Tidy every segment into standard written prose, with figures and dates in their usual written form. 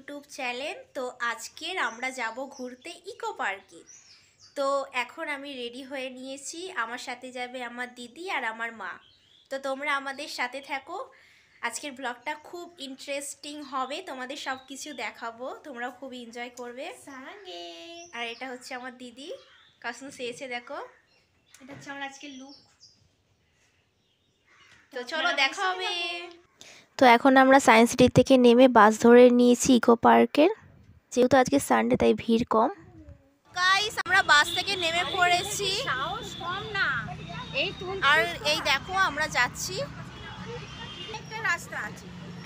YouTube channel. তো আজকের আমরা যাব ঘুরতে ইকো পার্কে। তো এখন আমি রেডি হয়ে নিয়েছি, আমার সাথে যাবে আমার দিদি আর আমার মা। তো তোমরা আমাদের সাথে থাকো, আজকের ব্লগটা খুব ইন্টারেস্টিং হবে, তোমাদের সব কিছু দেখাবো, তোমরাও খুব এনজয় করবে সঙ্গে। আর এটা হচ্ছে আমার দিদি, কাসুন সেয়েছে দেখো, এটা হচ্ছে আমার আজকের লুক। তো চলো দেখা হবে। তো এখন আমরা সায়েন্স সিটি থেকে নেমে বাস ধরে নিয়েছি ইকো পার্কের, যেহেতু আজকে সানডে তাই ভিড় কম। গাইস আমরা বাস থেকে নেমে পড়েছি, আর এই দেখো আমরা যাচ্ছি, একটা রাস্তা আছে।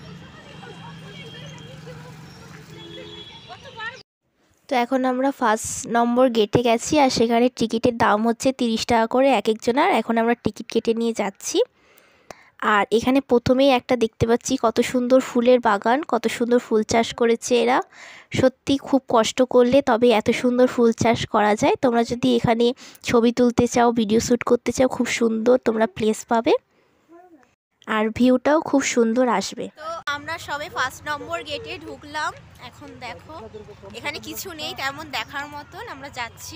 তো এখন আমরা 1 নম্বর গেটে গেছি, আর সেখানে টিকিটের দাম হচ্ছে 30 টাকা করে এক একজনের। এখন আমরা টিকিট কেটে নিয়ে যাচ্ছি। আর এখানে প্রথমেই একটা দেখতে পাচ্ছি কত সুন্দর ফুলের বাগান, কত সুন্দর ফুল চাষ করেছে এরা। সত্যি খুব কষ্ট করলে তবে এত সুন্দর ফুল চাষ করা যায়। তোমরা যদি এখানে ছবি তুলতে চাও, ভিডিও শ্যুট করতে চাও, খুব সুন্দর তোমরা প্লেস পাবে, আর ভিউটাও খুব সুন্দর আসবে। তো আমরা সবে 1 নম্বর গেটে ঢুকলাম। এখন দেখো এখানে কিছু নেই তেমন দেখার মতন, আমরা যাচ্ছি।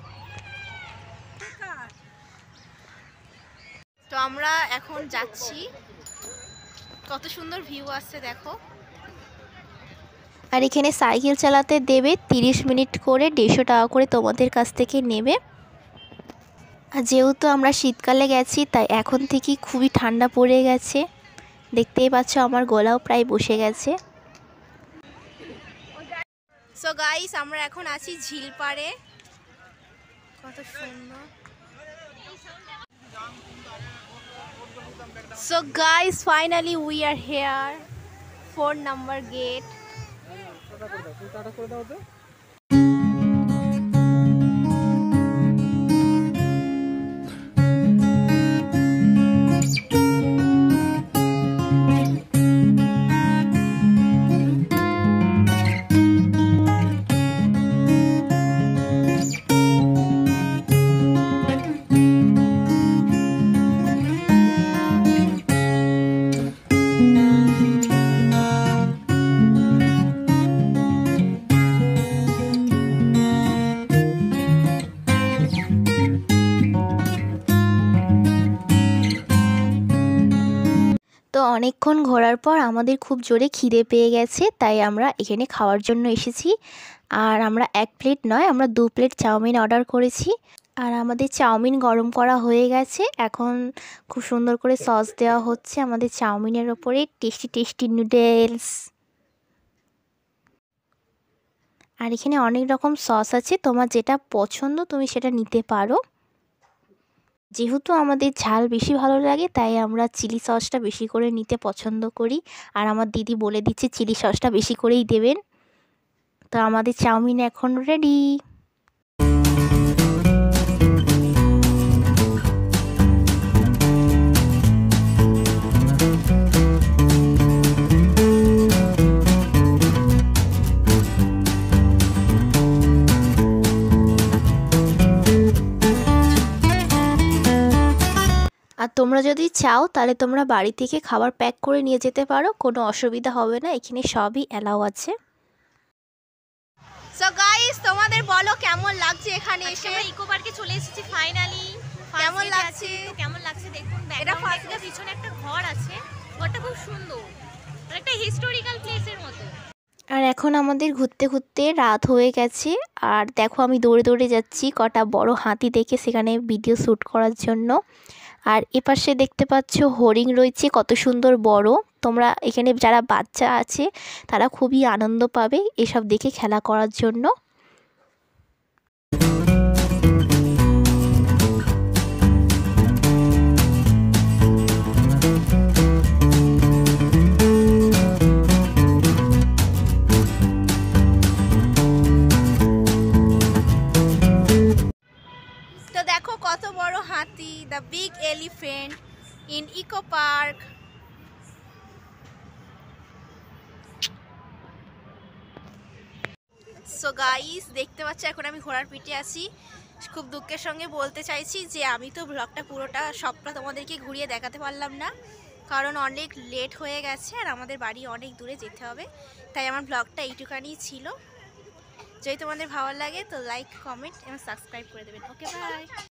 তো আমরা এখন যাচ্ছি, কত সুন্দর ভিউ আসছে দেখো। আর এখানে সাইকেল চালাতে দেবে 30 মিনিট করে, 150 টাকা করে তোমাদের কাছ থেকে নেবে। আর যেহেতু আমরা শীতকালে গেছি তাই এখন থেকে খুবই ঠান্ডা পড়ে গেছে, দেখতেই পাচ্ছ আমার গলাও প্রায় বসে গেছে। সো গাইস আমরা এখন আছি ঝিল পাড়ে, কত সুন্দর। So guys, finally we are here, 4 number gate. তো অনেকক্ষণ ঘোরার পর আমাদের খুব জোরে খিদে পেয়ে গেছে, তাই আমরা এখানে খাওয়ার জন্য এসেছি। আর আমরা 1 প্লেট নয়, আমরা 2 প্লেট চাউমিন অর্ডার করেছি। আর আমাদের চাউমিন গরম করা হয়ে গেছে, এখন খুব সুন্দর করে সস দেওয়া হচ্ছে আমাদের চাউমিনের ওপরে, টেস্টি টেস্টি নুডলস। আর এখানে অনেক রকম সস আছে, তোমার যেটা পছন্দ তুমি সেটা নিতে পারো। যেহেতু আমাদের ঝাল বেশি ভালো লাগে তাই আমরা চিলি সসটা বেশি করে নিতে পছন্দ করি। আর আমার দিদি বলে দিচ্ছে চিলি সসটা বেশি করেই দেবেন। তো আমাদের চাউমিন এখন রেডি। আর তোমরা যদি চাও তাহলে তোমরা বাড়ি থেকে খাবার প্যাক করে নিয়ে যেতে পারো, কোনো অসুবিধা হবে না, এখানে সবই অ্যালাউ আছে। সো গাইস তোমাদের বলো কেমন লাগছে এখানে এসে? আমরা ইকো পার্কে চলে এসেছি ফাইনালি। কেমন লাগছে? কেমন লাগছে দেখুন, ব্যাকগ্রাউন্ডে পিছনে একটা ঘর আছে, ঘরটা খুব সুন্দর, একটা হিস্টোরিক্যাল প্লেসের মতো। আর এখন আমাদের ঘুরতে ঘুরতে রাত হয়ে গেছে, আর দেখো আমি দৌড়ে দৌড়ে যাচ্ছি কটা বড় হাতি দেখে সেখানে ভিডিও শ্যুট করার জন্য। আর এপাশে দেখতে পাচ্ছ হরিণ রয়েছে, কত সুন্দর বড়। তোমরা এখানে যারা বাচ্চা আছে তারা খুবই আনন্দ পাবে এসব দেখে খেলা করার জন্য। তো দেখো কত বড় হাতি, the big elephant in eco park. So guys দেখতে পাচ্ছ এখন আমি ঘোড়ার পিঠে আছি। খুব দুঃখের সঙ্গে বলতে চাইছি যে আমি তো ব্লগটা পুরোটা সবটা তোমাদেরকে ঘুরিয়ে দেখাতে পারলাম না, কারণ অনেক লেট হয়ে গেছে আর আমাদের বাড়ি অনেক দূরে যেতে হবে। তাই আমার ব্লগটা এইটুখানি ছিল। যদি তোমাদের ভালো লাগে তো লাইক, কমেন্ট এবং সাবস্ক্রাইব করে দেবেন। Okay, by.